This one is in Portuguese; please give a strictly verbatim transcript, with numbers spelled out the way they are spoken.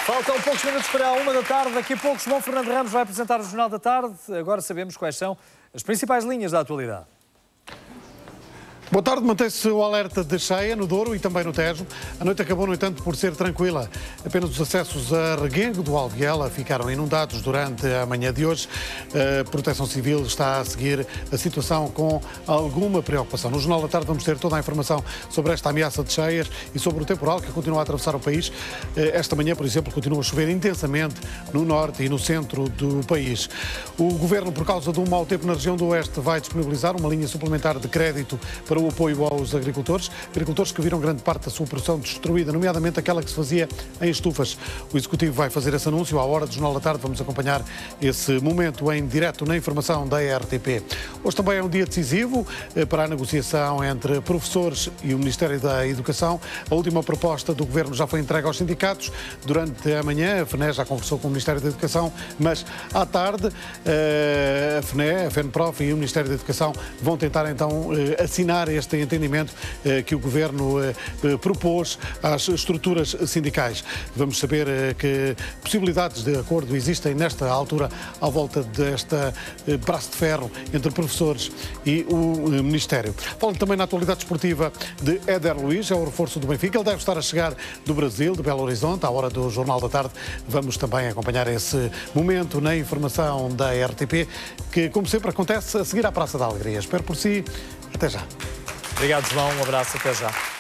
Faltam poucos minutos para a uma da tarde. Daqui a pouco, João Fernando Ramos vai apresentar o Jornal da Tarde. Agora sabemos quais são as principais linhas da atualidade. Boa tarde, mantém-se o alerta de cheia no Douro e também no Tejo. A noite acabou, no entanto, por ser tranquila. Apenas os acessos a Reguengo do Alviela ficaram inundados durante a manhã de hoje. A Proteção Civil está a seguir a situação com alguma preocupação. No Jornal da Tarde vamos ter toda a informação sobre esta ameaça de cheias e sobre o temporal que continua a atravessar o país. Esta manhã, por exemplo, continua a chover intensamente no norte e no centro do país. O Governo, por causa do mau tempo na região do Oeste, vai disponibilizar uma linha suplementar de crédito para o apoio aos agricultores, agricultores que viram grande parte da sua produção destruída, nomeadamente aquela que se fazia em estufas. O Executivo vai fazer esse anúncio à hora do Jornal da Tarde. Vamos acompanhar esse momento em direto na informação da R T P. Hoje também é um dia decisivo para a negociação entre professores e o Ministério da Educação. A última proposta do Governo já foi entregue aos sindicatos. Durante a manhã, a F N E já conversou com o Ministério da Educação, mas à tarde a F N E, a FENPROF e o Ministério da Educação vão tentar então assinar este entendimento que o Governo propôs às estruturas sindicais. Vamos saber que possibilidades de acordo existem nesta altura à volta desta braço de ferro entre professores e o Ministério. Falo também na atualidade esportiva de Éder Luís, é o reforço do Benfica. Ele deve estar a chegar do Brasil, de Belo Horizonte, à hora do Jornal da Tarde. Vamos também acompanhar esse momento na informação da R T P, que, como sempre, acontece a seguir à Praça da Alegria. Espero por si. Até já. Obrigado, João. Um abraço. Até já.